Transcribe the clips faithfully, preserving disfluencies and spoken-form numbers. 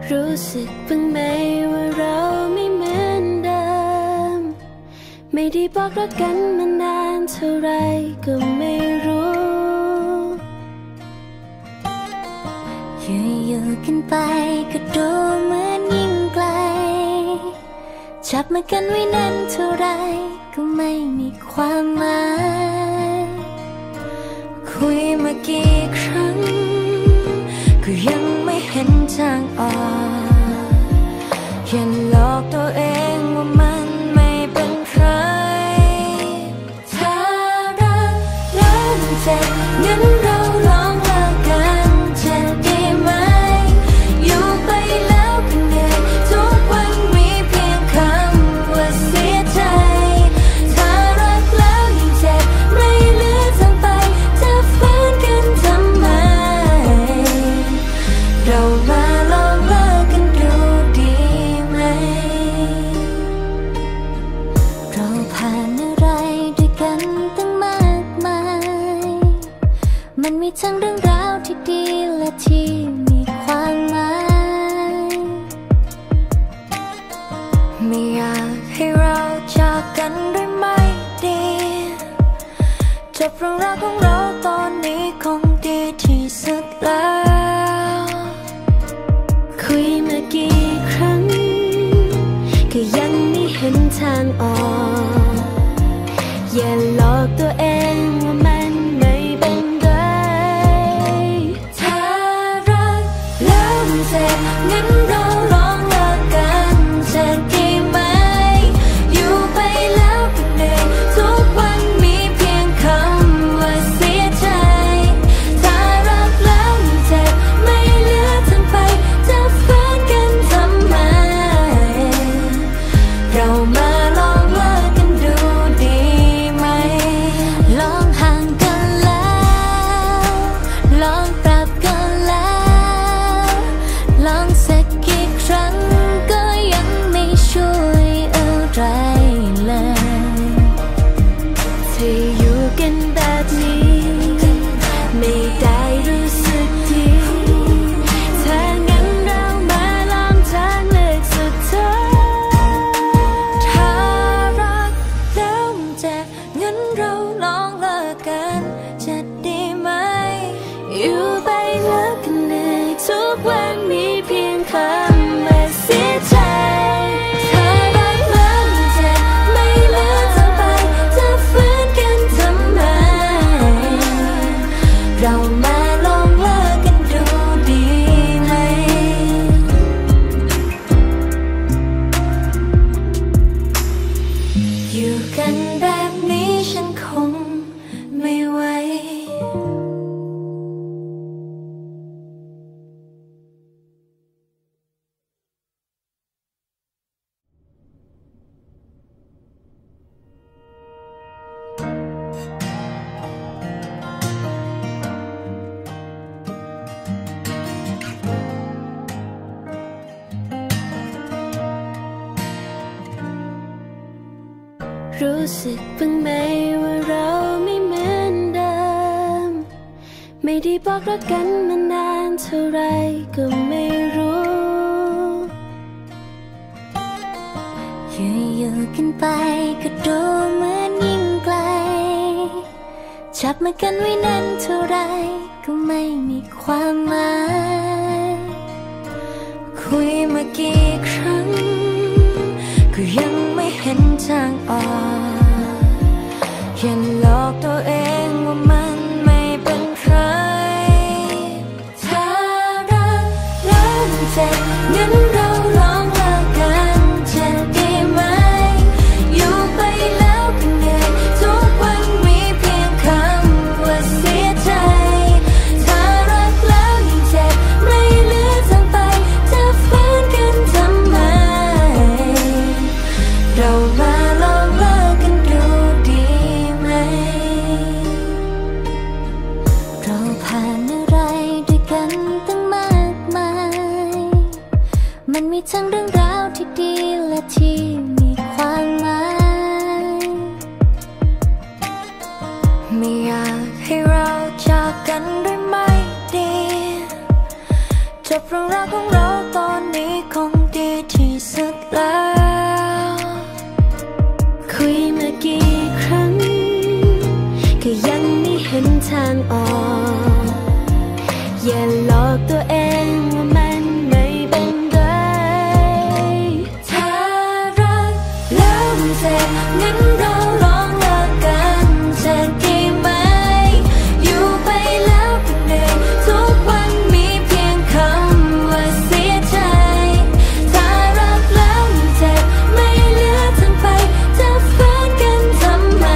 รู้สึกบ้างไหมว่าเราไม่เหมือนเดิมไม่ได้บอกรักกันมานานเท่าไรก็ไม่รู้อยู่ๆกันไปก็ดูเหมือนยิ่งไกลจับมือกันไว้นานเท่าไรก็ไม่มีความหมายคุยมากี่ครั้งก็ยังไม่เห็นทางออกยันหลอกตัวเองว่ามันไม่เป็นใครถ้ารักแล้วเจ็บงั้นเราลองเลิกกันจะดีไหมอยู่ไปแล้วก็เหนื่อยทุกวันมีเพียงคำว่าเสียใจถ้ารักแล้วยิ่งเจ็บไม่เหลือทางไปจะฝืนกันทำไมเรามาลองเลิกกันดูดีไหมเราผ่านอะไรด้วยกันตั้งมากมายมันมีทั้งเรื่องราวที่ดีและที่มีความหมายไม่อยากให้เราจากกันด้วยไม่ดีจบเรื่องราวของเราตอนนี้คงดีที่สุดแล้วคุยมากี่ครั้งก็ยังไม่เห็นทางออกอย่าหลอกตัวเองว่ามันไม่เป็นไรถ้ารักแล้วมันเจ็บงั้นเราลองเลิกกันจะดีไหมอยู่ไปแล้วก็เหนื่อยทุกวันมีเพียงคำว่าเสียใจถ้ารักแล้วมันเจ็บไม่เหลือทางไปจะฝืนกันทำไมเรามาลองเลิกกันดูดีไหมลองห่างกันแล้วลองปรับกันแล้วลองสักกี่ครั้งก็ยังไม่ช่วยอะไรเลยที่อยู่กันแบบนี้ไม่ได้รู้สึกดีถ้างั้นเรามาลองทางเลือกสุดท้ายถ้ารักแล้วมันเจ็บงั้นเราลองเลิกกันจะดีไหมอยู่ไปแล้วก็เหนื่อยทุกวันมีเพียงคำว่าเสียใจถ้ารักแล้วมันเจ็บไม่เหลือทางไปจะฝืนกันทำไมเรามาลองเลิกกันดูดีไหมอยู่กันแบบนี้ฉันคงไม่ไหวรู้สึกบ้างไหมว่าเราไม่เหมือนเดิมไม่ได้บอกรักกันมานานเท่าไรก็ไม่รู้อยู่ๆกันไปก็ดูเหมือนยิ่งไกลจับมือกันไว้นานเท่าไรก็ไม่มีความหมายคุยมากี่ครั้งก็ยังไม่เห็นทางออกยันหลอกตัวเองว่ามันไม่เป็นใครถ้ารักแล้วมันเจ็บงั้นเราลองเลิกกันจะดีไหมอยู่ไปแล้วก็เหนื่อยทุกวันมีเพียงคำว่าเสียใจถ้ารักแล้วยิ่งเจ็บไม่เหลือทางไปจะฝืนกันทำไมเรามาลองเลิกกันดูดีไหมเราผ่านอะไรด้วยกันตั้งมากมายมันมีทั้งเรื่องราวที่ดีและที่มีความหมายไม่อยากให้เราจากกันด้วยไม่ดีจบเรื่องราวของเราตอนนี้อย่าหลอกตัวเองว่ามันไม่เป็นไรถ้ารักแล้วมันเจ็บงั้นเราลองเลิกกันจะดีไหมอยู่ไปแล้วก็เหนื่อยทุกวันมีเพียงคำว่าเสียใจถ้ารักแล้วมันเจ็บไม่เหลือทางไปจะฝืนกันทำไม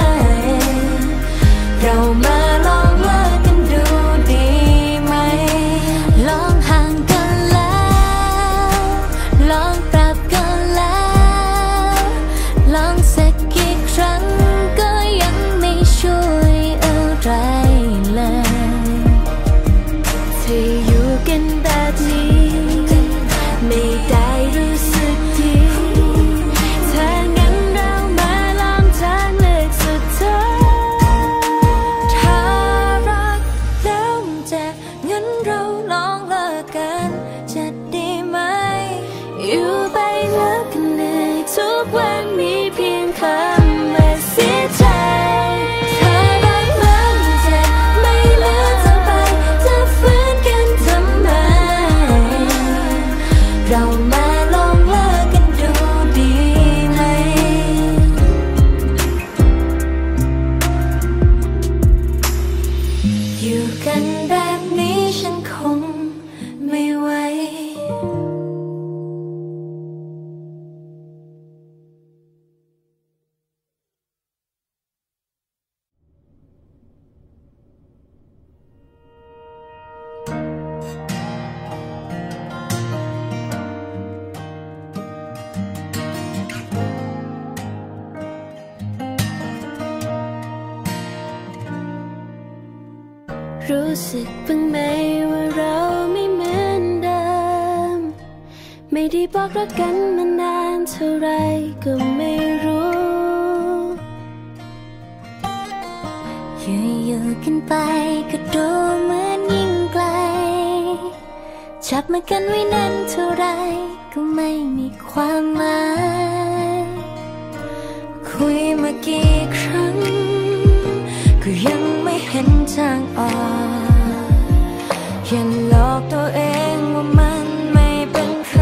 เรามาลองเลิกกันดูดีไหมลองห่างกันแล้วลองปรับกันแล้วลองสักกี่ครั้งก็ยังไม่ช่วยอะไรเลยที่อยู่กันแบบนี้ไม่ได้รู้สึกดีถ้างั้นเรามาลองทางเลือกสุดท้ายถ้ารักแล้วมันเจ็บงั้นเราลองเลิกกันจะดีไหมอยู่ไปแล้วก็เหนื่อยทุกวันมีเพียงคำว่าเสียใจถ้ารักแล้วมันเจ็บไม่เหลือทางไปจะฝืนกันทำไมเรามาลองเลิกกันดูดีไหมอยู่กันแบบนี้ฉันคงไม่ไหวรู้สึกบ้างไหมว่าเราไม่เหมือนเดิมไม่ได้บอกรักกันมานานเท่าไรก็ไม่รู้อยู่ๆกันไปก็ดูเหมือนยิ่งไกลจับมือกันไว้นานเท่าไรก็ไม่มีความหมายคุยมากี่ครั้งก็ยังไม่เห็นทางออกอย่าหลอกตัวเองว่ามันไม่เป็นไร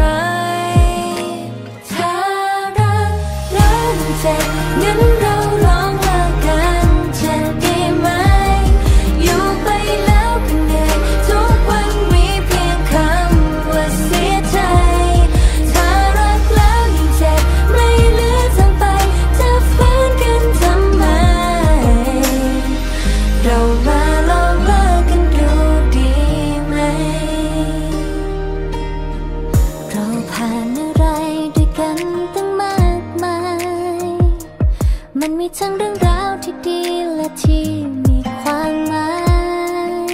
ถ้ารักแล้วมันเจ็บงั้นเราลองเลิกกันจะดีไหมอยู่ไปแล้วก็เหนื่อยทุกวันมีเพียงคำว่าเสียใจถ้ารักแล้วยิ่งเจ็บไม่เหลือทางไปจะฝืนกันทำไมเรามาลองเลิกกันดูดีไหมเราผ่านอะไรด้วยกันตั้งมากมายมันมีทั้งเรื่องราวที่ดีและที่มีความหมาย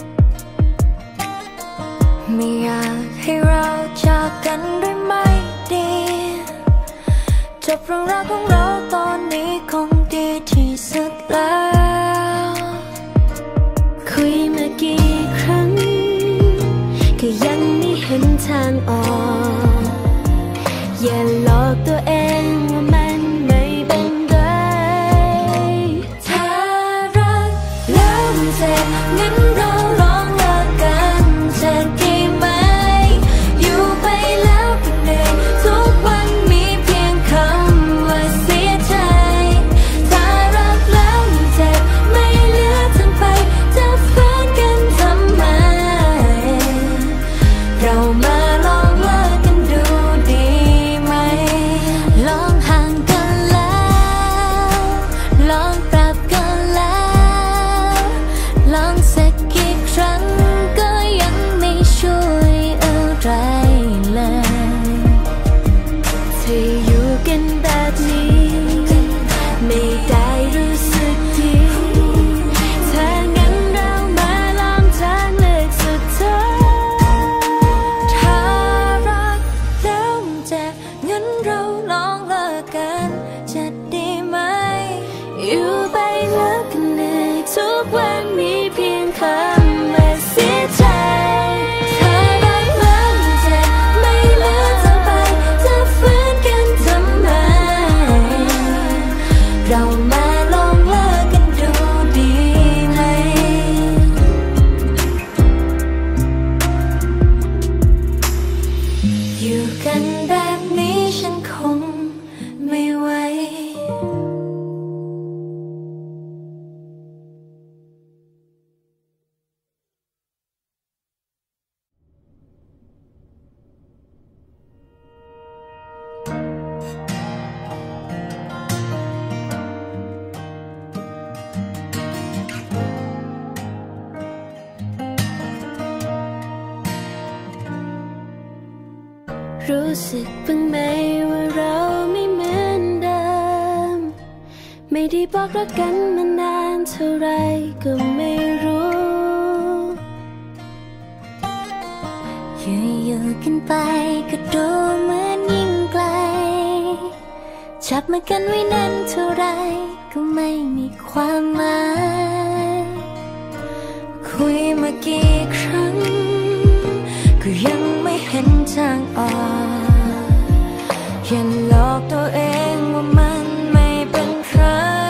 ไม่อยากให้เราจากกันด้วยไม่ดีจบเรื่องราวของเราตอนนี้คงดีที่สุดแล้วคุยมากี่ครั้งก็ยังไม่เห็นทางออกอย่าหลอกตัวเองว่ามันไม่เป็นไรถ้ารักแล้วมันเจ็บงั้นเราลองเลิกกันจะดีไหมอยู่ไปแล้วก็เหนื่อยทุกวันมีเพียงคำว่าเสียใจถ้ารักแล้วมันเจ็บไม่เหลือทางไปจะฝืนกันทำไมเรามาลองเลิกกันดูดีไหมรู้สึกบ้างไหมว่าเราไม่เหมือนเดิมไม่ได้บอกรักกันมานานเท่าไรก็ไม่รู้อยู่ๆกันไปก็ดูเหมือนยิ่งไกลจับมือกันไว้นานเท่าไรก็ไม่มีความหมายคุยมากี่ครั้งก็ยังไม่เห็นทางออกยันหลอกตัวเองว่ามันไม่เป็นไร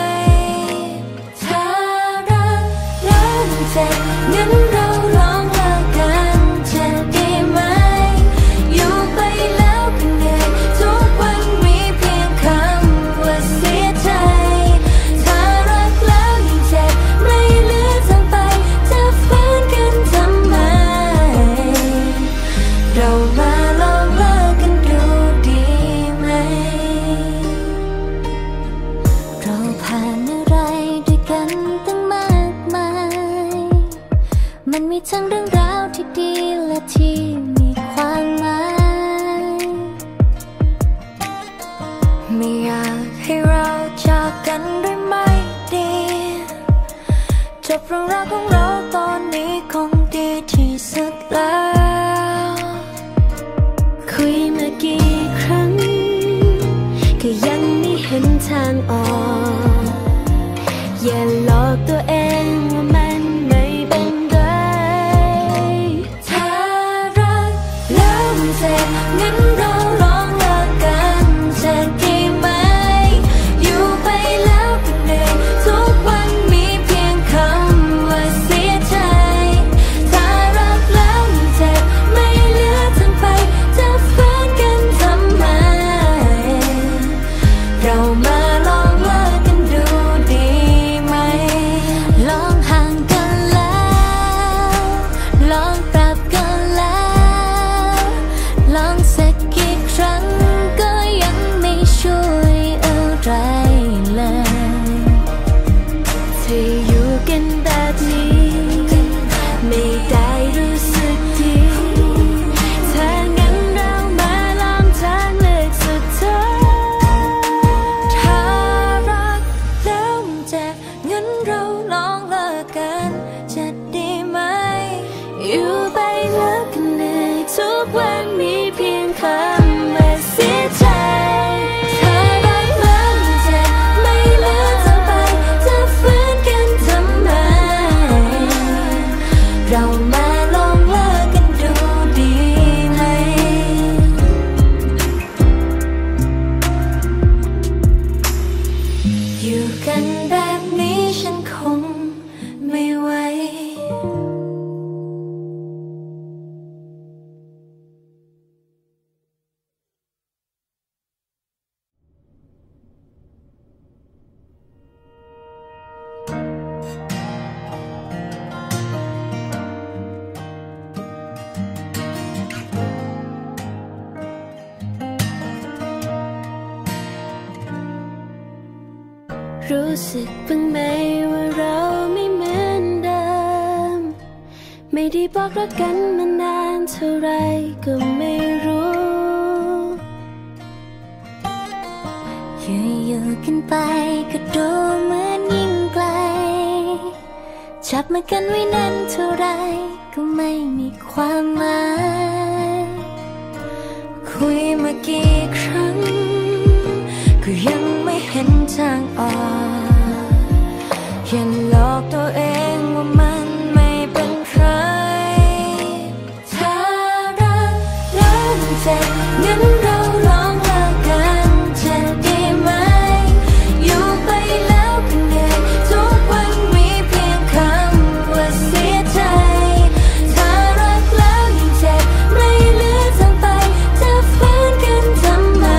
ถ้ารักแล้วเจ็บงั้นเราลองเลิกกันจะดีไหมอยู่ไปแล้วก็เหนื่อยทุกวันมีเพียงคำว่าเสียใจถ้ารักแล้วยิ่งเจ็บไม่เหลือทางไปจะฝืนกันทำไมเรามาลองเลิกกันดูดีไหมเราผ่านอะไรด้วยกันตั้งมากมายมันมีทั้งเรื่องราวที่ดีและที่มีความหมายไม่อยากให้เราจากกันด้วยไม่ดีจบเรื่องราวของเราตอนนี้คงดีที่สุดแล้วคุยมากี่ครั้งก็ยังไม่เห็นทางออกอย่าหลอกตัวเองว่ามันไม่เป็นไรถ้ารักแล้วมันเจ็บงั้นเราลองเลิกกันจะดีไหมอยู่ไปแล้วก็เหนื่อยทุกวันมีเพียงคำว่าเสียใจถ้ารักแล้วมันเจ็บไม่เหลือทางไปจะฝืนกันทำไมเรามาลองเลิกกันดูดีไหมลองห่างกันแล้วลองปรับกันแล้วลองสักกี่ครั้งก็ยังไม่ช่วยอะไรเลยที่อยู่กันแบบนี้ไม่ได้รู้สึกดีถ้างั้นเรามาลองทางเลือกสุดท้ายถ้ารักแล้วมันเจ็บงั้นเราลองเลิกกันจะดีไหมอยู่ไปแล้วก็เหนื่อยทุกวันมีเพียงคำว่าเสียใจถ้ารักแล้วมันเจ็บไม่เหลือทางไปจะฝืนกันทำไมเรามาลองเลิกกันดูดีไหมอยู่กันแบบนี้ฉันคงไม่ไหวรู้สึกบ้างไหมว่าเราไม่เหมือนเดิมไม่ได้บอกรักกันมานานเท่าไรก็ไม่รู้อยู่ๆกันไปก็ดูเหมือนยิ่งไกลจับมือกันไว้นานเท่าไรก็ไม่มีความหมายคุยมากี่ครั้งก็ยังไม่เห็นทางออกยันหลอกตัวเองว่ามันไม่เป็นไรถ้ารักแล้วมันเจ็บงั้นเราลองเลิกกันจะดีไหมอยู่ไปแล้วก็เหนื่อยทุกวันมีเพียงคำว่าเสียใจถ้ารักแล้วยิ่งเจ็บไม่เหลือทางไปจะฝืนกันทำไม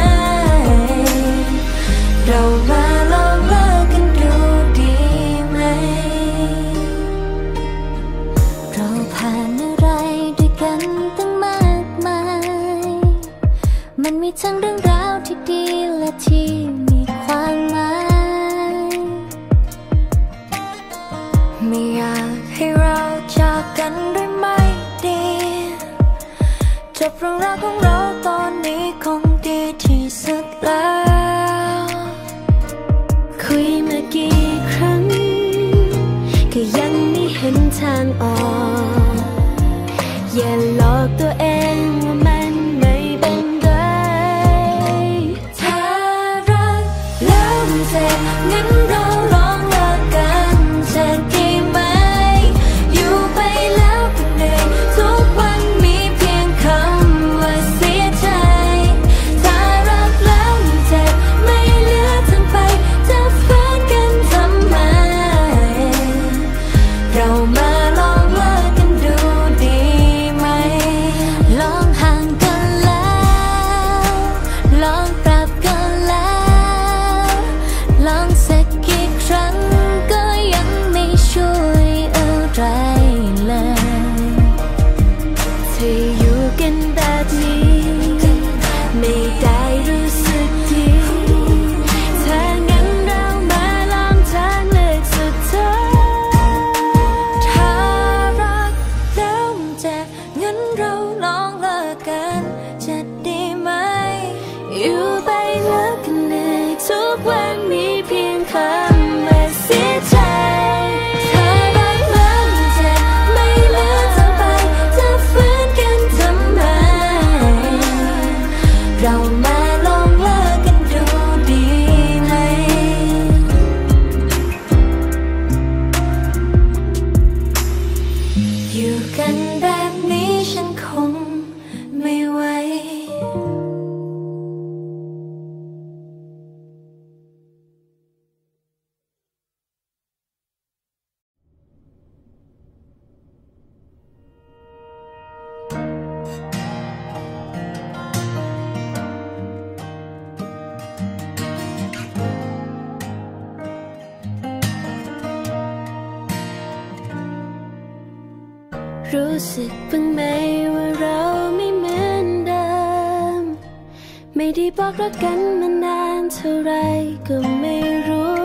เรามาลองเลิกกันดูดีไหมเราผ่านอะไรด้วยกันตั้งมากมายมันมีทั้งเรื่องราวที่ดีและที่มีความหมายไม่อยากให้เราจากกันด้วยไม่ดีจบเรื่องราวของเราตอนนี้อย่าหลอกตัวเองว่ามันไม่เป็นไรถ้ารักแล้วมันเจ็บงั้นเราลองเลิกกันจะดีไหมอยู่ไปแล้วก็เหนื่อยทุกวันมีเพียงคำว่าเสียใจถ้ารักแล้วมันเจ็บไม่เหลือทางไปจะฝืนกันทำไมเรามาลองเลิกกันดูดีไหมลองห่างกันแล้วลองปรับกันแล้วลองสักกี่ครั้งก็ยังไม่ช่วยอะไรเลยที่อยู่กันแบบนี้ไม่ได้รู้สึกดีถ้างั้นเรามาลองทางเลือกสุดท้ายถ้ารักแล้วมันเจ็บงั้นเราลองเลิกกันจะดีไหมอยู่ไปแล้วกันเลยทุกวันมีเพียงคำว่าเสียใจถ้ารักแล้วมันเจ็บไม่เหลือทางไปจะฝืนกันทำไมเรามาลองเลิกกันดูดีไหมอยู่กันแบบนี้ฉันคงไม่ไหวรู้สึกบ้างไหมว่าเราไม่เหมือนเดิมไม่ได้บอกรักกันมานานเท่าไรก็ไม่รู้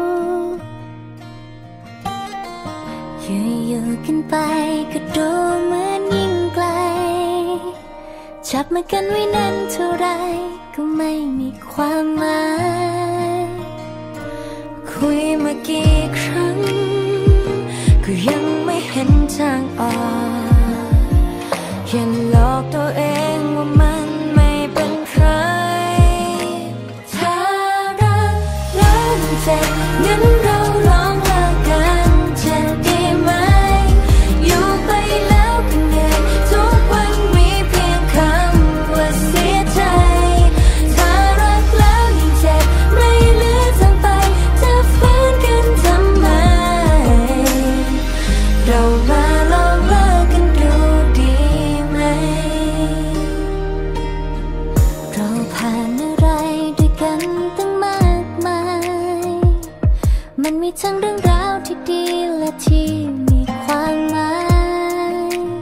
อยู่ๆกันไปก็ดูเหมือนยิ่งไกลจับมือกันไว้นานเท่าไรก็ไม่มีความหมายคุยมากี่ครั้งก็ยังไม่เห็นทางออกอย่าหลอกตัวเองว่ามันไม่เป็นไรถ้ารักแล้วมันเจ็บงั้นเราลองเลิกกันจะดีไหมอยู่ไปแล้วก็เหนื่อยทุกวันมีเพียงคำว่าเสียใจถ้ารักแล้วยิ่งเจ็บไม่เหลือทางไปจะฝืนกันทำไมเรามาลองเลิกกันดูดีไหมเราผ่านอะไรด้วยกันตั้งมากมายมันมีทั้งเรื่องราวที่ดีและที่มีความหมาย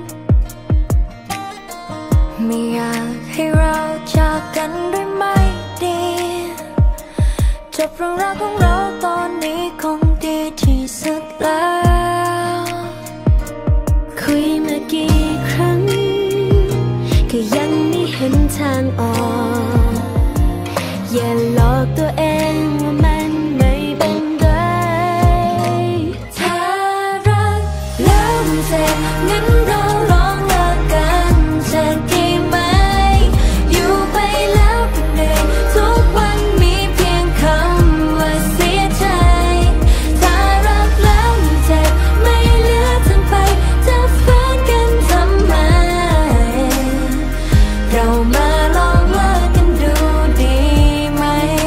ไม่อยากให้เราจากกันด้วยไม่ดีจบเรื่องราวของเราตอนนี้คงดีที่สุดแล้วคุยมากี่ครั้งก็ยังไม่เห็นทางออกอย่าหลอกตัวเองว่ามันไม่เป็นไรถ้ารักแล้วมันเจ็บงั้นเราลองเลิกกันจะดีไหมอยู่ไปแล้วก็เหนื่อยทุกวันมีเพียงคำว่าเสียใจถ้ารักแล้วมันเจ็บไม่เหลือทางไปจะฝืนกันทำไมเรามาลองเลิกกันดูดีไหม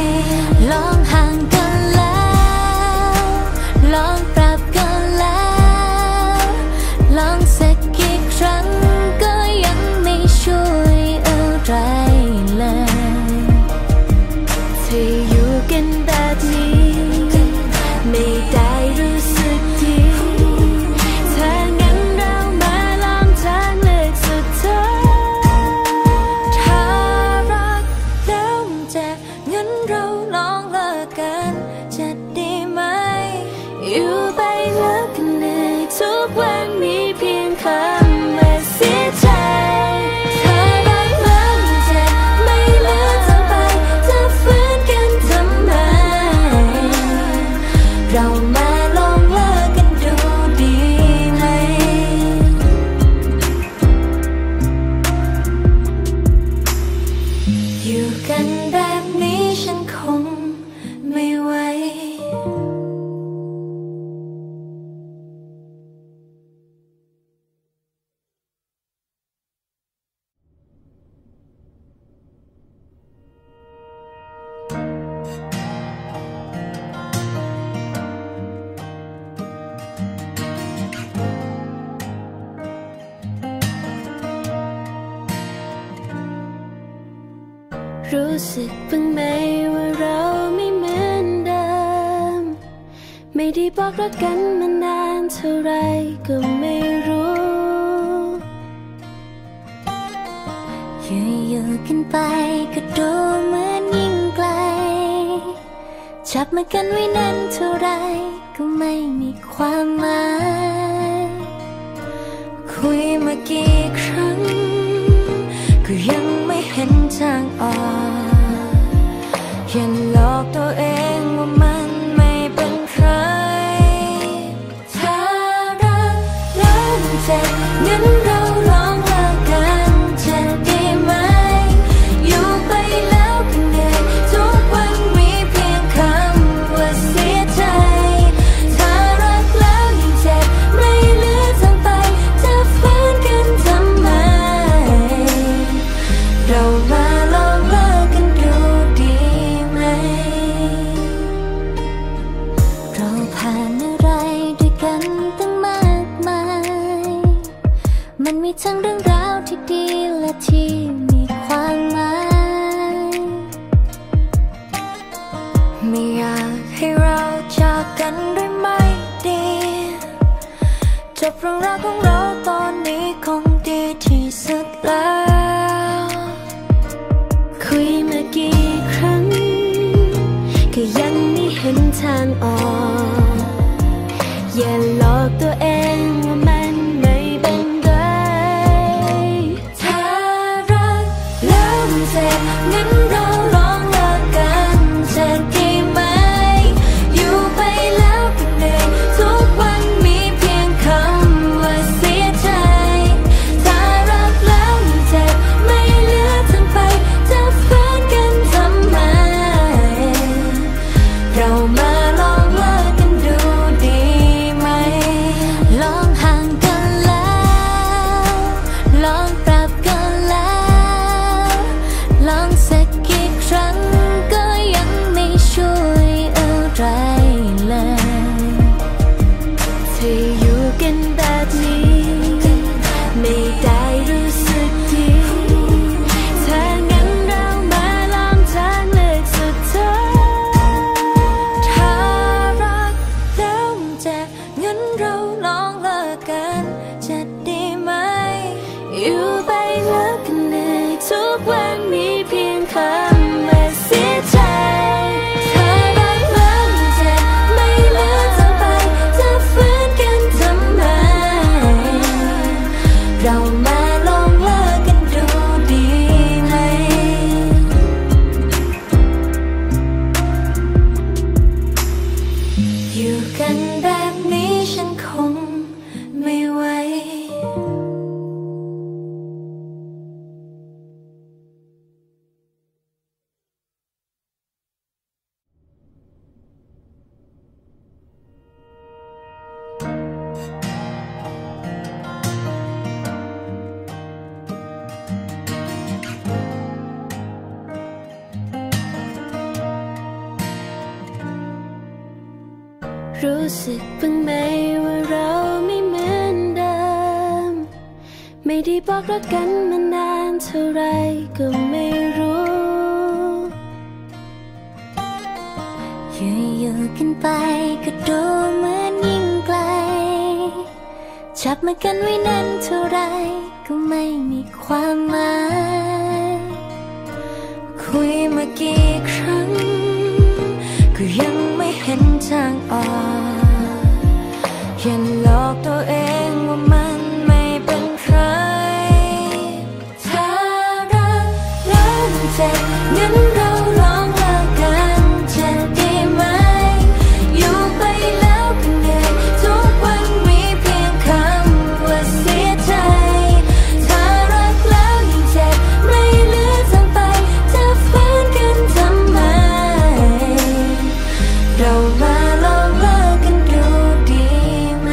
รู้สึกบ้างไหมว่าเราไม่เหมือนเดิมไม่ได้บอกรักกันมานานเท่าไรก็ไม่รู้อยู่ๆกันไปก็ดูเหมือนยิ่งไกลจับมือกันไว้นานเท่าไรก็ไม่มีความหมายคุยมากี่ครั้งก็ยังไม่เห็นทางออกอย่าหลอกตัวเองว่ามันไม่เป็นใครถ้ารักแล้วเจ็บงั้นเราลองเลิกกันจะดีไหมอยู่ไปแล้วก็เหนื่อยทุกวันมีเพียงคำว่าเสียใจถ้ารักแล้วยิ่งเจ็บไม่เหลือทางไปจะฝืนกันทำไมเรามาลองเลิกกันดูดีไหมเราผ่านอะไรด้วยกันตั้งมากมายมันมีทั้งเรื่องราวที่ดีและที่มีความหมายไม่อยากให้เราจากกันด้วยไม่ดีจบเรื่องราวของเราตอนนี้คงดีที่สุดแล้วคุยมากี่ครั้งก็ยังไม่เห็นทางออกอย่าหลอกตัวเองว่ามันไม่เป็นไรถ้ารักแล้วเจ็บงั้นเราลองเลิกกันจะดีไหมอยู่ไปแล้วก็เหนื่อยทุกวันมีเพียงคำว่าเสียใจถ้ารักแล้วยิ่งเจ็บไม่เหลือทางไปจะฝืนกันทำไมเรามาลองเลิกกันดูดีไหมลองห่างกันแล้วลองปรับกันแล้วลองสักกี่ครั้งก็ยังไม่ช่วยอะไรเลยที่อยู่กันแบบนี้ไม่ได้รู้สึกดีถ้างั้นเรามาลองทางเลือกสุดท้ายถ้ารักแล้วเจ็บงั้นเราลองเลิกกันจะดีไหมอยู่ไปแล้วก็เหนื่อยทุกวันมีเพียงคำว่าเสียใจถ้ารักแล้วเจ็บไม่เหลือทางไปจะฝืนกันทำไมเรามาลองเลิกกันดูดีไหมอยู่กันแบบนี้ฉันคงไม่ไหวรู้สึกบ้างไหมว่าเราไม่เหมือนเดิมไม่ได้บอกรักกันมานานเท่าไรก็ไม่รู้อยู่ๆกันไปก็ดูเหมือนยิ่งไกลจับมือกันไว้นานเท่าไรก็ไม่มีความหมายคุยมากี่ครั้งก็ยังไม่เห็นทางออกอย่าหลอกตัวเองว่ามันไม่เป็นใครถ้ารักแล้วเจ็บงั้นเราลองเลิกกันจะดีไหมอยู่ไปแล้วก็เหนื่อยทุกวันมีเพียงคำว่าเสียใจถ้ารักแล้วยิ่งเจ็บไม่เหลือทางไปจะฝืนกันทำไมเรามาลองเลิกกันดูดีไหม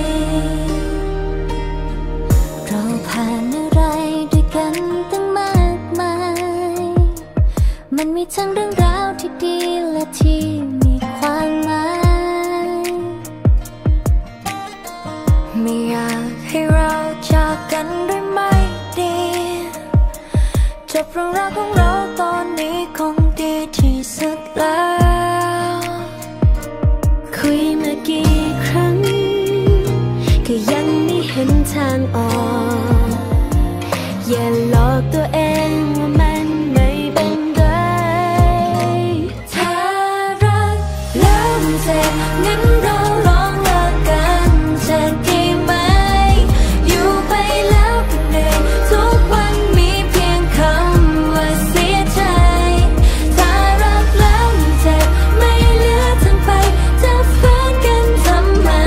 เราผ่านอะไรด้วยกันตั้งมากมายมันมีทั้งเรื่องราวที่ดีและที่มีความหมายไม่อยากให้เราจากกันด้วยไม่ดีจบเรื่องราวของเราตอนนี้อย่าหลอกตัวเองว่ามันไม่เป็นไรถ้ารักแล้วมันเจ็บงั้นเราลองเลิกกันจะดีไหมอยู่ไปแล้วก็เหนื่อยทุกวันมีเพียงคำว่าเสียใจถ้ารักแล้วมันเจ็บไม่เหลือทางไปจะฝืนกันทำไม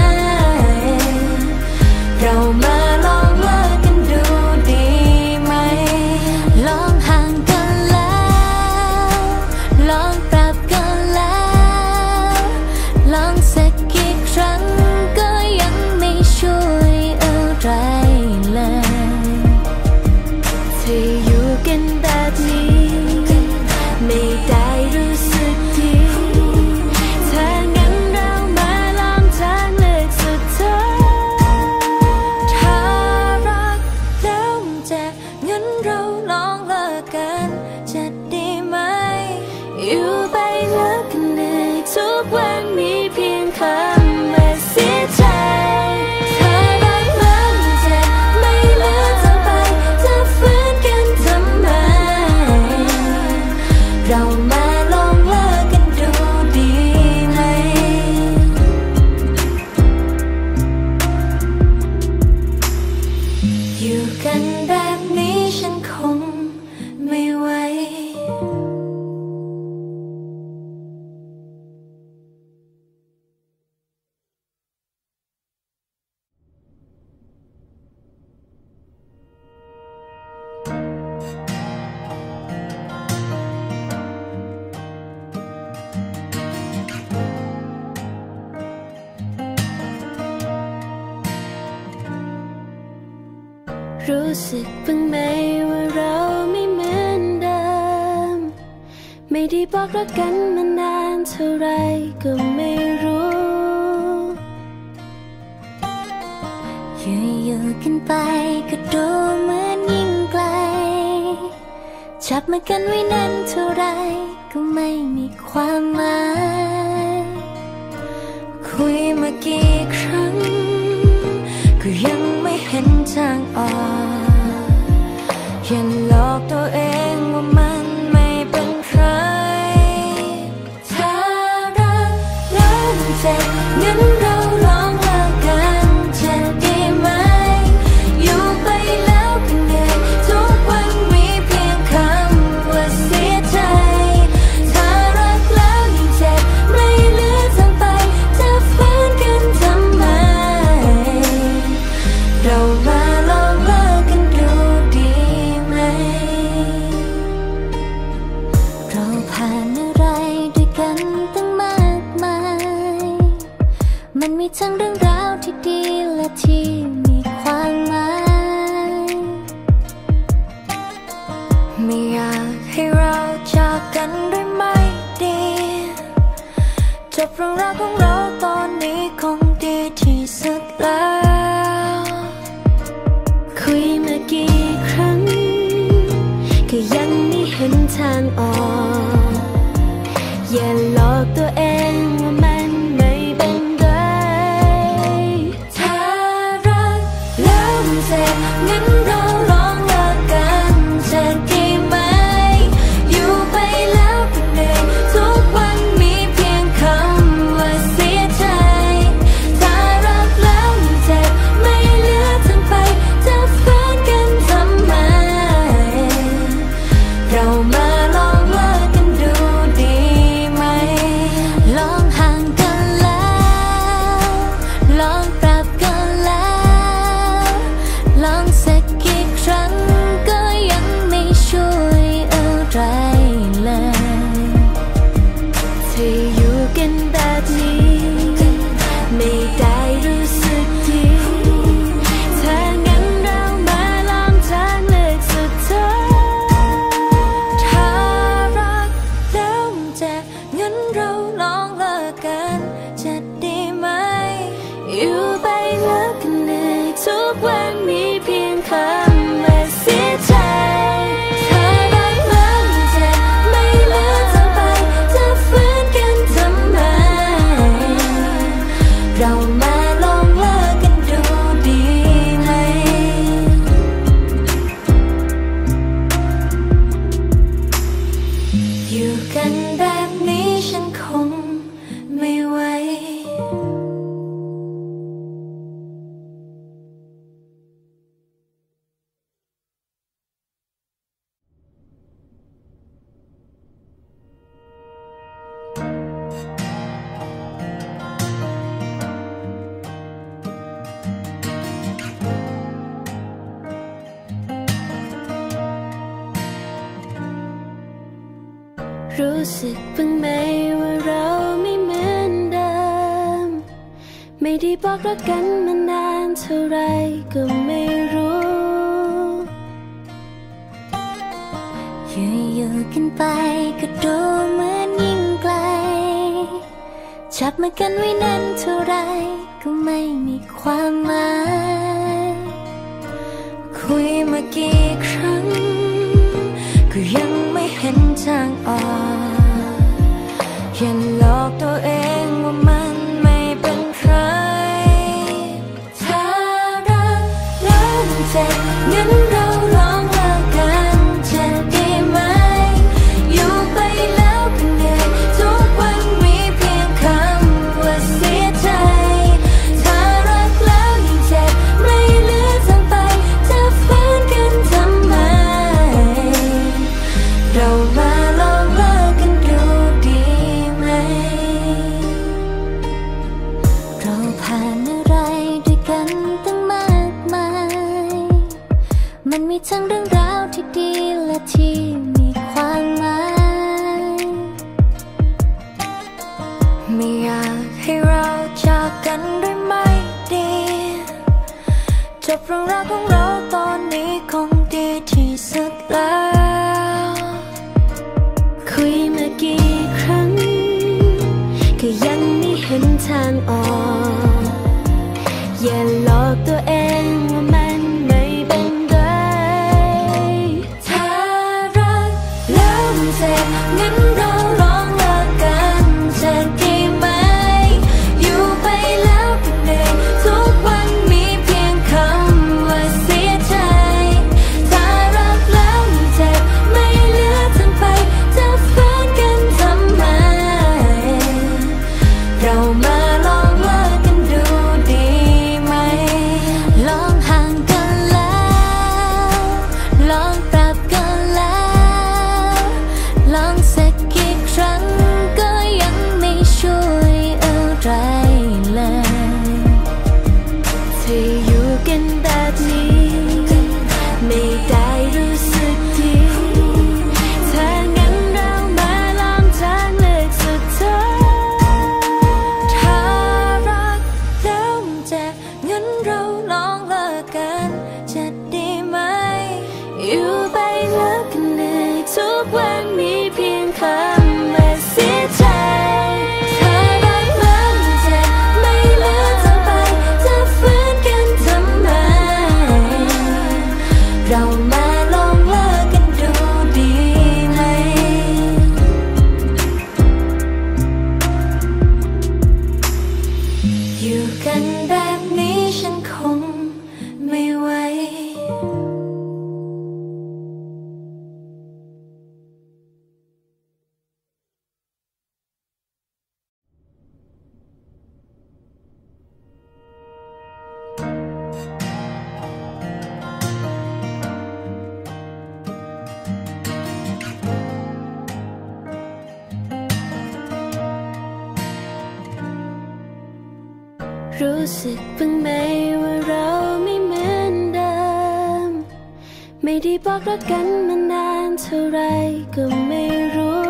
เรามาลองเลิกกันดูดีไหมลองห่างกันแล้วลองปรับกันแล้วลองสักกี่ครั้งก็ยังไม่ช่วยอะไรเลยที่อยู่กันแบบนี้ไม่ได้รู้สึกดีถ้างั้นเรามาลองทางเลือกสุดท้ายถ้ารักแล้วมันเจ็บงั้นเราลองเลิกกันจะดีไหมอยู่ไปแล้วก็เหนื่อยทุกวันมีเพียงคำว่าเสียใจถ้ารักแล้วมันเจ็บไม่เหลือทางไปจะฝืนกันทำไมเรามาลองเลิกกันดูดีไหมอยู่กันแบบนี้ฉันคงไม่ไหวรู้สึกบ้างไหมว่าเราไม่เหมือนเดิมไม่ได้บอกรักกันมานานเท่าไรก็ไม่รู้อยู่ๆกันไปก็ดูเหมือนยิ่งไกลจับมือกันไว้นานเท่าไรก็ไม่มีความหมายคุยมากี่ครั้งก็ยังไม่เห็นทางออกอย่าหลอกตัวเองว่ามันไม่เป็นไรถ้ารักแล้วมันเจ็บงั้นเราลองเลิกกันจะดีไหมอยู่ไปแล้วก็เหนื่อยทุกวันมีเพียงคำว่าเสียใจถ้ารักแล้วยิ่งเจ็บไม่เหลือทางไปจะฝืนกันทำไมเรามาลองเลิกกันดูดีไหมเราผ่านอะไรด้วยกันตั้งมากมายมันมีทั้งเรื่องราวที่ดีและที่มีความหมายไม่อยากให้เราจากกันด้วยไม่ดีจบเรื่องราวของเราตอนนี้คงดีที่สุดแล้วคุยมากี่ครั้งก็ยังไม่เห็นทางออกอย่าหลอกตัวเองว่ามันไม่เป็นไรถ้ารักแล้วมันเจ็บงั้นเราลองเลิกกันจะดีไหมอยู่ไปแล้วก็เหนื่อยทุกวันมีเพียงคำว่าเสียใจถ้ารักแล้วมันเจ็บไม่เหลือทางไปจะฝืนกันทำไมเรามาลองเลิกกันดูดีไหมรู้สึกบ้างไหมว่าเราไม่เหมือนเดิมไม่ได้บอกรักกันมานานเท่าไรก็ไม่รู้อยู่ๆกันไปก็ดูเหมือนยิ่งไกลจับมือกันไว้นานเท่าไรก็ไม่มีความหมายคุยมากี่ครั้งก็ยังไม่เห็นทางออกอย่าหลอกตัวเองว่ามันไม่เป็นไรถ้ารักแล้วมันเจ็บงั้นเราลองเลิกกันจะดีไหมอยู่ไปแล้วก็เหนื่อยทุกวันมีเพียงคำว่าเสียใจถ้ารักแล้วยิ่งเจ็บไม่เหลือทางไปจะฝืนกันทำไมเรามาลองเลิกกันดูดีไหมเราผ่านอะไรด้วยกันตั้งมากมายมันมีทั้งเรื่องราวที่ดีและที่มีความหมายไม่อยากให้เราจากกันด้วยไม่ดีจบเรื่องราวของเราตอนนี้คงดีที่สุดแล้วคุยมากี่ครั้งก็ยังไม่เห็นทางออกอย่าหลอกตัวเองว่ามันไม่เป็นไรถ้ารักแล้วมันเจ็บงั้นเราลองเลิกกันจะดีไหมอยู่ไปแล้วก็เหนื่อยทุกวันมีเพียงคำว่าเสียใจถ้ารักแล้วมันเจ็บไม่เหลือทางไปจะฝืนกันทำไมเรามาลองเลิกกันดูดีไหมลองห่างกันแล้วลองปรับกันแล้วลองสักกี่ครั้งก็ยังไม่ช่วยอะไรเลยที่อยู่กันแบบนี้ไม่ได้รู้สึกดีถ้างั้นเรามาลองทางเลือกสุดท้ายถ้ารักแล้วมันเจ็บงั้นเราลองเลิกกันจะดีไหมอยู่ไปแล้วก็เหนื่อยทุกวันมีเพียงคำว่าเสียใจถ้ารักแล้วมันเจ็บไม่เหลือทางไปจะฝืนกันทำไมเรามาลองเลิกกันดูดีไหมอยู่กันแบบนี้ฉันคงไม่ไหวรู้สึกบ้างไหมว่าเราไม่เหมือนเดิมไม่ได้บอกรักกันมานานเท่าไรก็ไม่รู้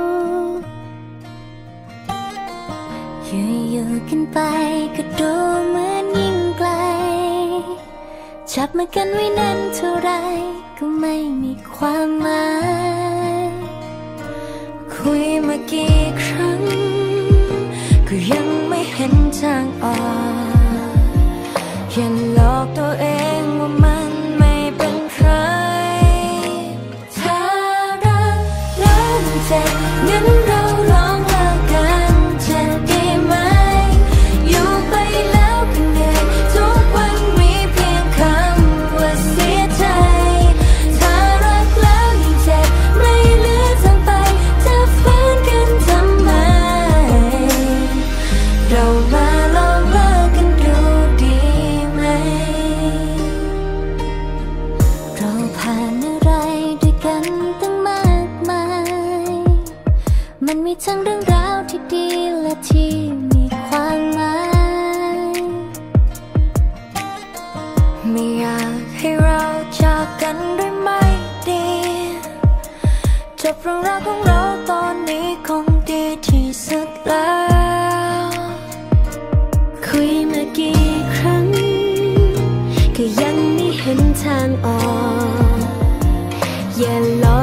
อยู่ๆกันไปก็ดูเหมือนยิ่งไกลจับมือกันไว้นานเท่าไรก็ไม่มีความหมายคุยมากี่ครั้งก็ยังไม่เห็นทางออกอย่าหลอกตัวเองว่ามันไม่เป็นไรถ้ารักแล้วมันเจ็บงั้นเราลองเลิกกันจะดีไหมอยู่ไปแล้วก็เหนื่อยทุกวันมีเพียงคำว่าเสียใจถ้ารักแล้วยิ่งเจ็บไม่เหลือทางไปจะฝืนกันทำไมเรามาลองเลิกกันดูดีไหมเราผ่านอะไรด้วยกันตั้งมากมายมันมีทั้งเรื่องราวที่ดีและที่มีความหมายไม่อยากให้เราจากกันด้วยไม่ดีจบเรื่องราวของเราตอน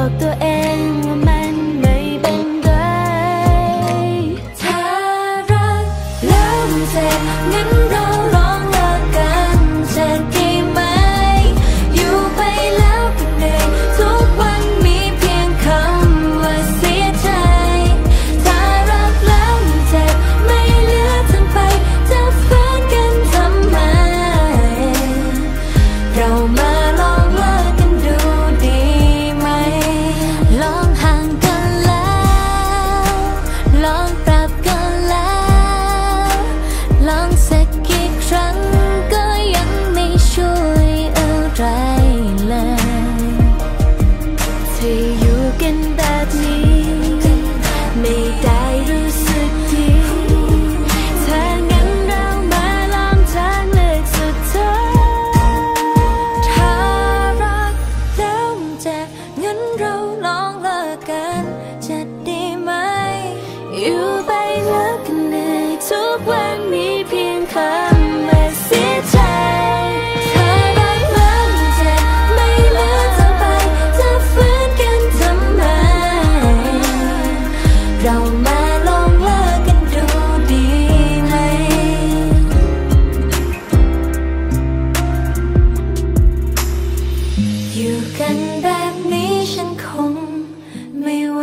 อกตัวเองว่ามันไม่เป็นไรถ้ารักแล้วมันเจ็บงั้นเราลองเลิกกันจะดีไหมอยู่ไปแล้วก็เหนื่อยทุกวันมีเพียงคำว่าเสียใจถ้ารักแล้วมันเจ็บไม่เหลือทางไปจะฝืนกันทำไมเรามาลองเลิกกันดูดีไหมลองห่างกันแล้วลองปรับกันแล้วลองสักกี่ครั้งก็ยังไม่ช่วยอะไรเลยที่อยู่กันแบบนี้ไม่ได้รู้สึกดีถ้างั้นเรามาลองทางเลือกสุดท้ายถ้ารักแล้วมันเจ็บงั้นเราลองเลิกกันจะดีไหมอยู่ไปแล้วก็เหนื่อยทุกวันมีเพียงคำว่าเสียใจถ้ารักแล้วมันเจ็บไม่เหลือทางไปจะฝืนกันทำไมเรามาลองเลิกกันดูดีไหมอยู่กันแบบนี้ฉันคงไม่ไหว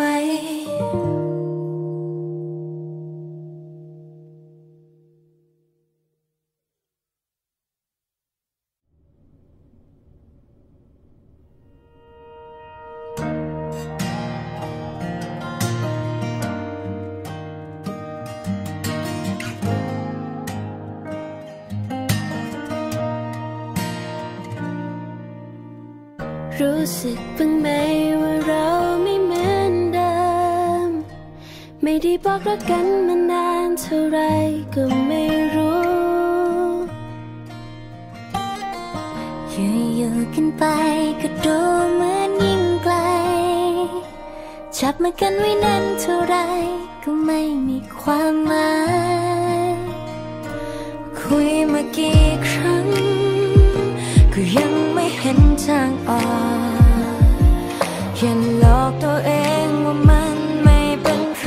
รู้สึกบ้างไหมว่าเราไม่เหมือนเดิมไม่ได้บอกรักกันมานานเท่าไรก็ไม่รู้อยู่ๆกันไปก็ดูเหมือนยิ่งไกลจับมือกันไว้นานเท่าไรก็ไม่มีความหมายคุยมากี่ครั้งก็ยังไม่เห็นทางออกยังหลอกตัวเองว่ามันไม่เป็นไร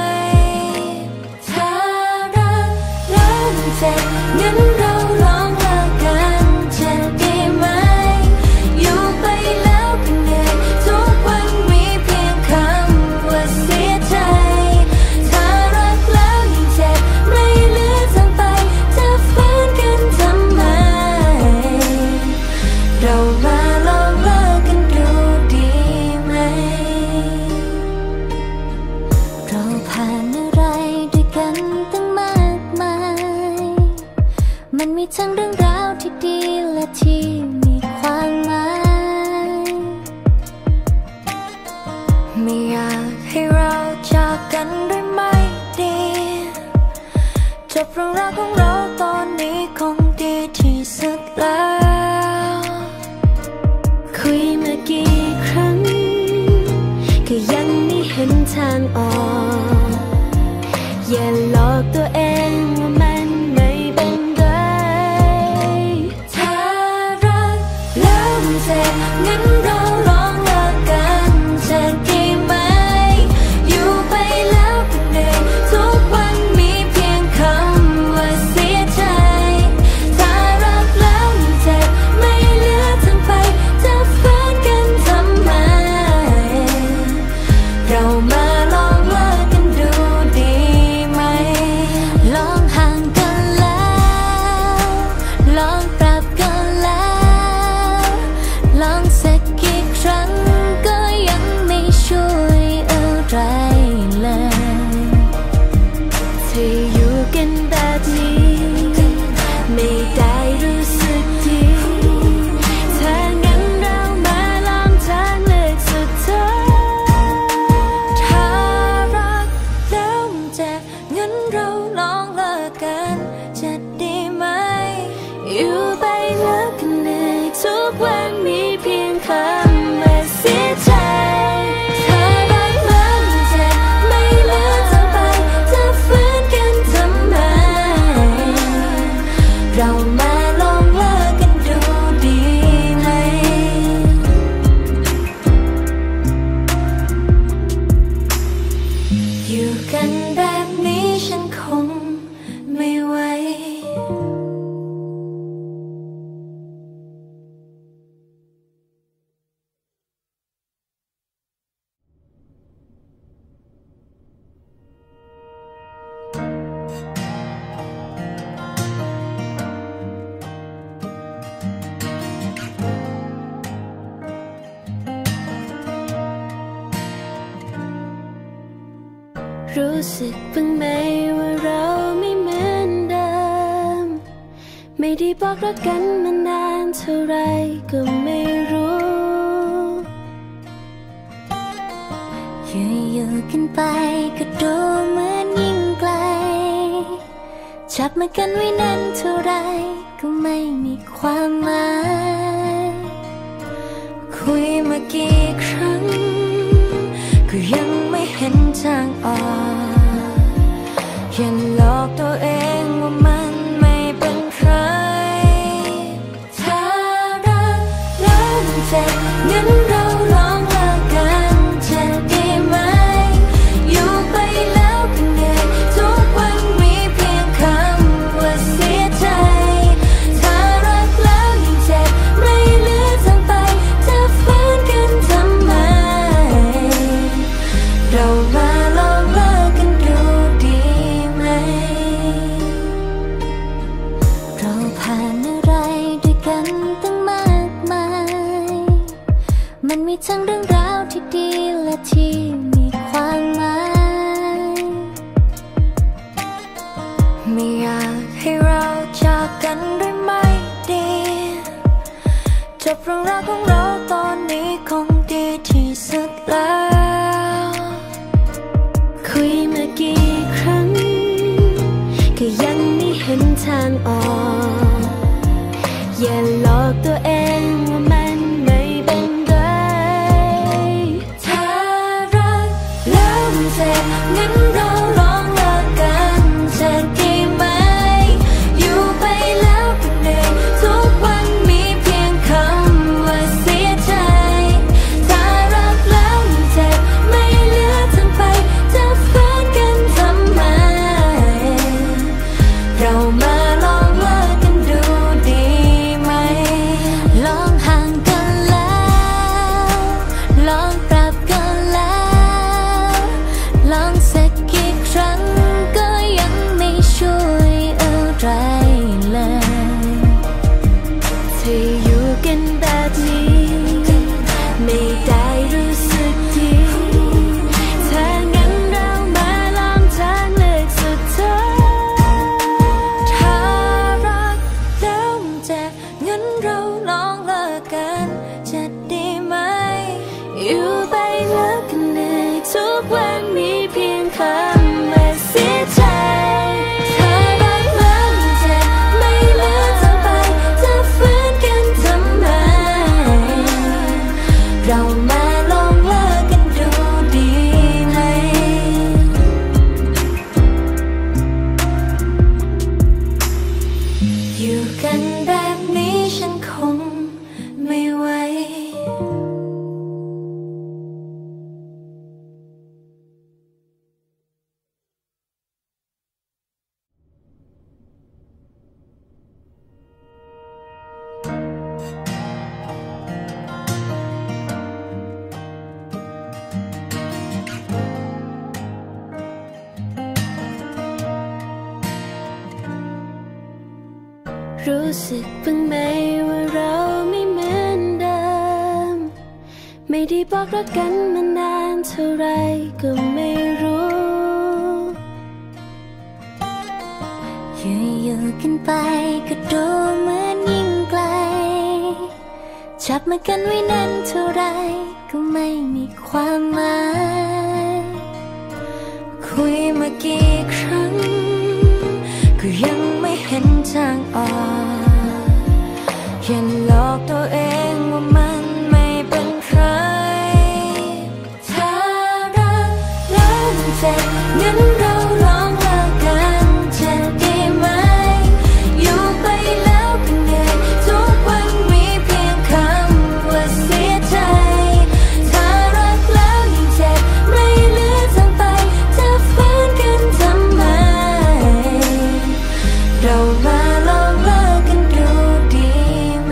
ถ้ารักแล้วมันเจ็บงั้นเราลองเลิกกันจะดีไหมอยู่ไปแล้วก็เหนื่อยทุกวันมีเพียงคำว่าเสียใจถ้ารักแล้วยิ่งเจ็บไม่เหลือทางไปจะฝืนกันทำไมเรามาลองเลิกกันดูดีไหมเราผ่านอะไรด้วยกันตั้งมากมายมันมีทั้งเรื่องราวที่ดีและที่มีความหมายไม่อยากให้เราจากกันด้วยไม่ดีจบเรื่องราวของเราตอนนี้คงดีที่สุดแล้วคุยมากี่ครั้งก็ยังไม่เห็นทางออกอย่าหลอกตัวเองว่ามันไม่เป็นไรถ้ารักแล้วมันเจ็บงั้นเราลองเลิกกันจะดีไหมอยู่ไปแล้วก็เหนื่อยทุกวันมีเพียงคำว่าเสียใจถ้ารักแล้วมันเจ็บไม่เหลือทางไปจะฝืนกันทำไมเรามาลองรู้สึกบ้างไหมว่าเราไม่เหมือนเดิมไม่ได้บอกรักกันมานานเท่าไรก็ไม่รู้อยู่ๆกันไปก็ดูเหมือนยิ่งไกลจับมือกันไว้นานเท่าไรก็ไม่มีความหมายคุยมากี่ครั้งก็ยังไม่เห็นทางออกยังหลอกตัวเองว่ามันไม่เป็นใครถ้ารักแล้วมันเจ็บงั้นเราลองเลิกกันจะดีไหมอยู่ไปแล้วก็เหนื่อยทุกวันมีเพียงคำว่าเสียใจถ้ารักแล้วยังเจ็บไม่เหลือทางไปจะฝืนกันทำไมเรามาลองเลิกกันดูดีไหมเราผ่านอะไรด้วยกันตั้งมากมายมันมีทั้งเรื่องราวที่ดีและที่มีความหมายไม่อยากให้เราจากกันด้วยไม่ดีจบเรื่องราวของเราตอนนี้คงดีที่สุดแล้วคุยมากี่ครั้งก็ยังไม่เห็นทางออกอย่าหลอกตัวเองว่ามันไม่เป็นไรถ้ารักแล้วมันเจ็บงั้นเราลองเลิกกันจะดีไหมอยู่ไปแล้วก็เหนื่อยทุกวันมีเพียงคำว่าเสียใจถ้ารักแล้วมันเจ็บไม่เหลือทางไปจะฝืนกันทำไมเรามาลองเลิกกันดูดีไหมลองห่างกันแล้วลองปรับกันแล้วลองสักกี่ครั้งก็ยังไม่ช่วยอะไรเลยที่อยู่กันแบบนี้ไม่ได้รู้สึกดีถ้างั้นเรามาลองทางเลือกสุดท้ายถ้ารักแล้วมันเจ็บงั้นเราลองเลิกกันจะดีไหมอยู่ไปแล้วก็เหนื่อยทุกวันมีเพียงคำว่าเสียใจถ้ารักแล้วมันเจ็บไม่เหลือทางไปจะฝืนกันทำไมเรามาลองเลิกกันดูดีไหมอยู่กันแบบนี้ฉันคงไม่ไหวรู้สึกบ้างไหมว่าเราไม่เหมือนเดิมไม่ได้บอกรักกันมานานเท่าไรก็ไม่รู้อยู่ๆกันไปก็ดูเหมือนยิ่งไกลจับมือกันไว้นานเท่าไรก็ไม่มีความหมายคุยมากี่ครั้งก็ยังไม่เห็นทางออกยังหลอกตัวเองว่ามันไม่เป็นใครถ้ารักแล้วมันเจ็บงั้นเราลองเลิกกันจะดีไหมอยู่ไปแล้วก็เหนื่อยทุกวันมีเพียงคำว่าเสียใจถ้ารักแล้วยังเจ็บไม่เหลือทางไปจะฝืนกันทำไมเรามาลองเลิกกันดูดีไหม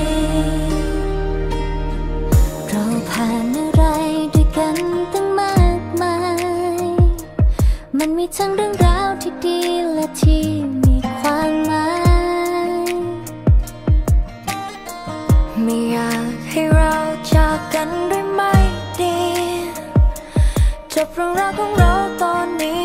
เราผ่านอะไรด้วยกันตั้งมากมายมันมีทั้งเรื่องราวที่ดีและที่มีความหมายไม่อยากให้เราจากกันด้วยไม่ดีจบเรื่องราวของเราตอนนี้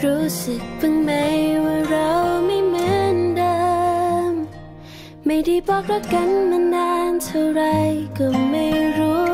รู้สึกบ้างไหมว่าเราไม่เหมือนเดิมไม่ได้บอกรักกันมานานเท่าไรก็ไม่รู้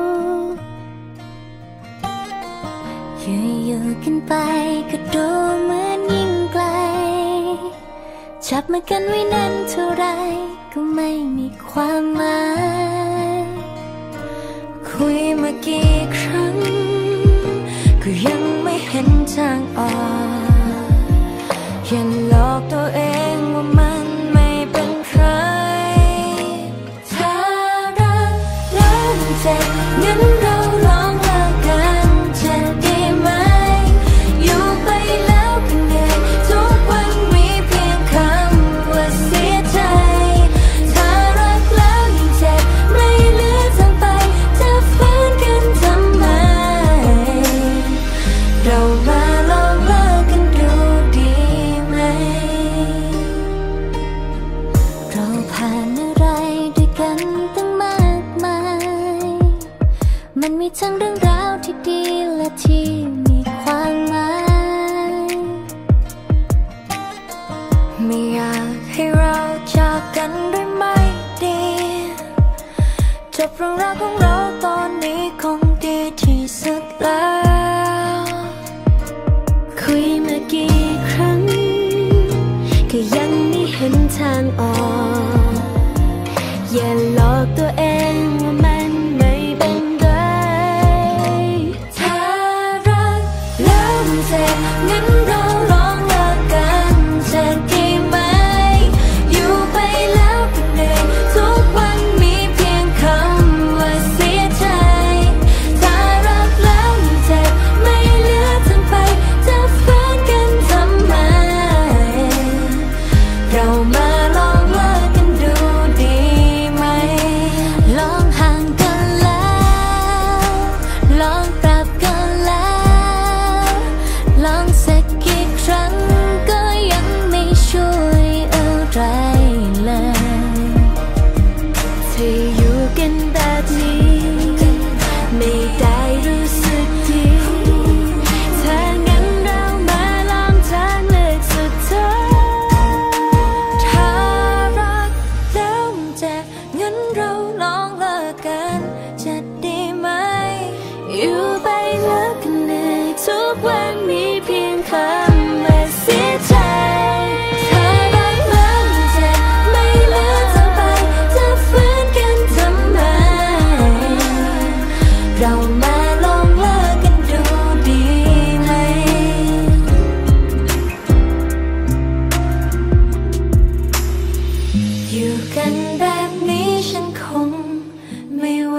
อยู่ๆกันไปก็ดูเหมือนยิ่งไกลจับมือกันไว้นานเท่าไรก็ไม่มีความหมายคุยมากี่ครั้งก็ยังไม่เห็นทางออกยังหลอกตัวเองว่ามันไม่เป็นใครถ้ารักแล้วมันเจ็บงั้นเราลองเลิกกันจะดีไหมอยู่ไปแล้วก็เหนื่อยทุกวันมีเพียงคำว่าเสียใจถ้ารักแล้วยิ่งเจ็บไม่เหลือทางไปจะฝืนกันทำไมเรามาลองเลิกกันดูดีไหมเราผ่านอะไรด้วยกันตั้งมากมายมันมีทั้งเรื่องราวที่ดีและที่มีความหมายไม่อยากให้เราจากกันด้วยไม่ดีจบเรื่องราวของเราตอนนี้คงดีที่สุดแล้วคุยมากี่ครั้งก็ยังไม่เห็นทางออกอย่าหลอกตัวเองว่ามันไม่เป็นไรถ้ารักแล้วมันเจ็บงั้นเราลองเลิกกันจะดีไหมอยู่ไปแล้วก็เหนื่อยทุกวันมีเพียงคำว่าเสียใจถ้ารักแล้วมันเจ็บไม่เหลือทางไปจะฝืนกันทำไมเรามาลองเลิกกันดูดีไหมลองห่างกันแล้วลองปรับกันแล้วลองสักกี่ครั้งก็ยังไม่ช่วยอะไรเลยที่อยู่กันแบบนี้ไม่ได้รู้สึกดีถ้างั้นเรามาลองทางเลือกสุดท้ายถ้ารักแล้วมันเจ็บงั้นเราลองเลิกกันจะดีไหมอยู่ไปแล้วก็เหนื่อยทุกวันมีเพียงคำว่าเสียใจถ้ารักแล้วมันเจ็บไม่เหลือทางไปจะฝืนกันทำไมเรามาลองเลิกกันดูดีไหมอยู่กันแบบนี้ฉันคงไม่ไหว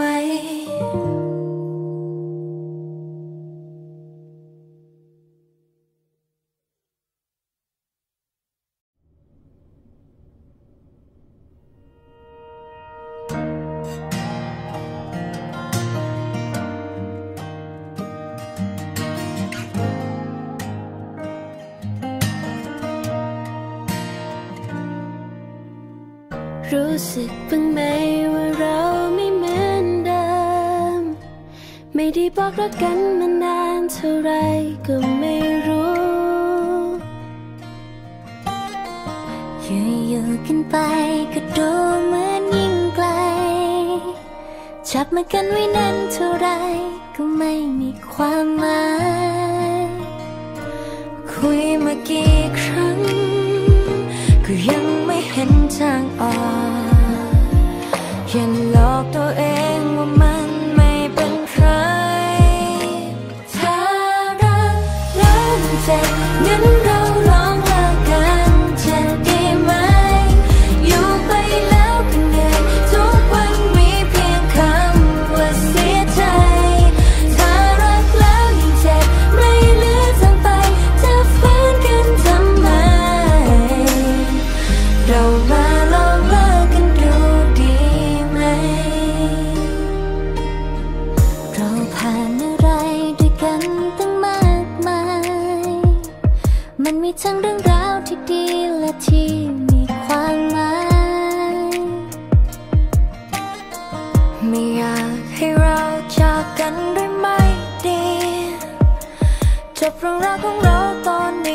รู้สึกบ้างไหมว่าเราไม่เหมือนเดิมไม่ได้บอกรักกันมานานเท่าไรก็ไม่รู้อยู่ๆกันไปก็ดูเหมือนยิ่งไกลจับมือกันไว้นานเท่าไรก็ไม่มีความหมายคุยมากี่ครั้งก็ยังไม่เห็นทางออกยังหลอกตัวเองว่ามันไม่เป็นใครถ้ารักแล้วมันเจ็บงั้นเราลองเลิกกันจะดีไหมอยู่ไปแล้วก็เหนื่อยทุกวันมีเพียงคำว่าเสียใจถ้ารักแล้วยิ่งเจ็บไม่เหลือทางไปจะฝืนกันทำไมเรามาลองเลิกกันดูดีไหมเราผ่านอะไรด้วยกันตั้งมากมายมันมีทั้งเรื่องราวที่ดีและที่มีความหมายไม่อยากให้เราจากกันด้วยไม่ดีจบเรื่องราวของเราตอนนี้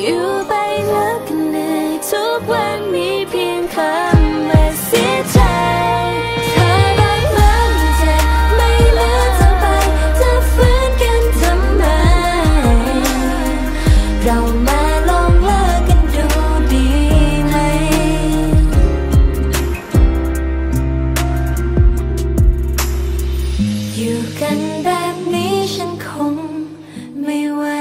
อยู่ไปแล้วก็เหนื่อยทุกวันมีเพียงคำว่าเสียใจเธอรักแล้วมันเจ็บไม่เหลือเธอไปจะฟื้นกันทำไมเรามาลองเลิกกันดูดีไหมอยู่กันแบบนี้ฉันคงไม่ไหว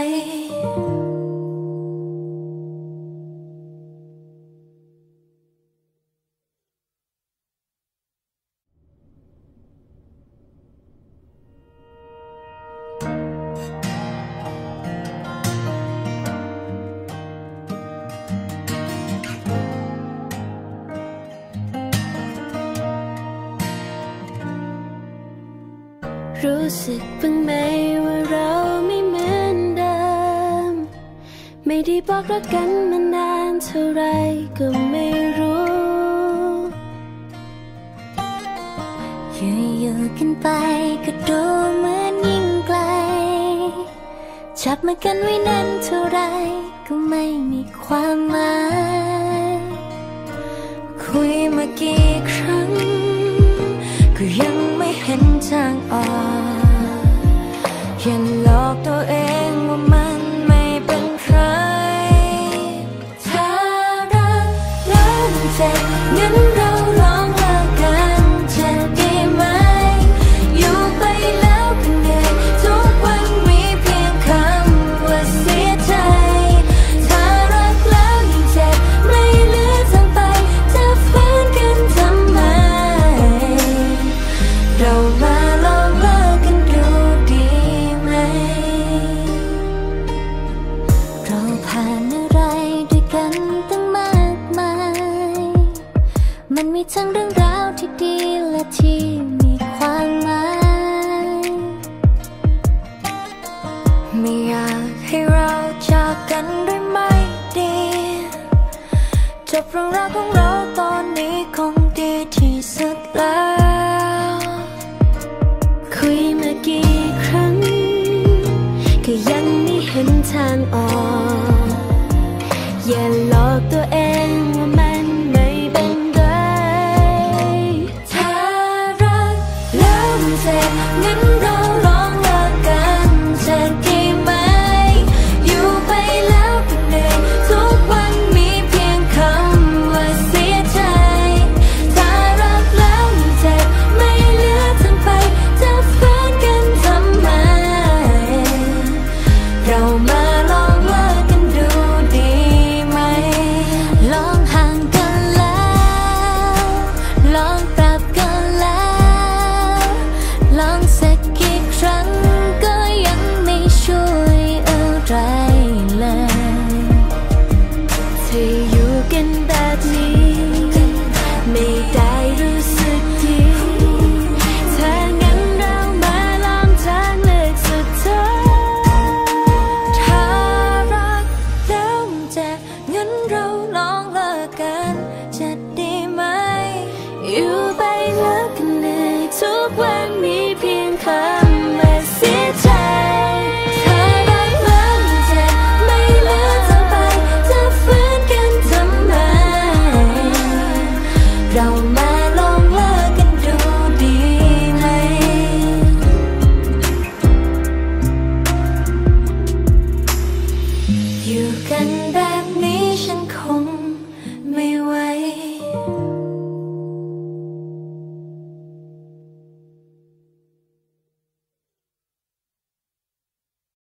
รู้สึกบ้างไหมว่าเราไม่เหมือนเดิมไม่ได้บอกรักกันมานานเท่าไรก็ไม่รู้อยู่ๆกันไปก็ดูเหมือนยิ่งไกลจับมือกันไว้นานเท่าไรก็ไม่มีความหมายคุยมากี่ครั้งก็ยังไม่เห็นทางออกยังหลอกตัวเองว่ามันไม่เป็นไรถ้ารักแล้วเจ็บงั้นเราลองเลิกกันจะดีไหมอยู่ไปแล้วก็เหนื่อยทุกวันมีเพียงคำว่าเสียใจถ้ารักแล้วยิ่งเจ็บไม่เหลือทางไปจะฟื้นกันทำไมเรามาลองเลิกกันดูดีไหมเราผ่านอะไรด้วยกันตั้งมากมายมันมีทั้งเรื่องราวที่ดีและที่มีความหมายไม่อยากให้เราจากกันด้วยไม่ดีจบเรื่องราวของเราตอนนี้คงดีที่สุดแล้วคุยมากี่ครั้งก็ยังไม่เห็นทางออกอย่าหลอก